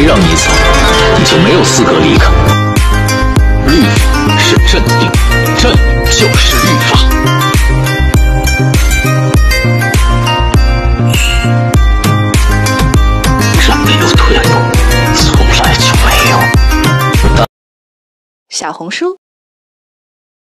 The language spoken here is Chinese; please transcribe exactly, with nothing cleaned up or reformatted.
让你走，你就没有资格离开。律法是镇定，镇就是律法。人没有退路，从来就没有。 小红书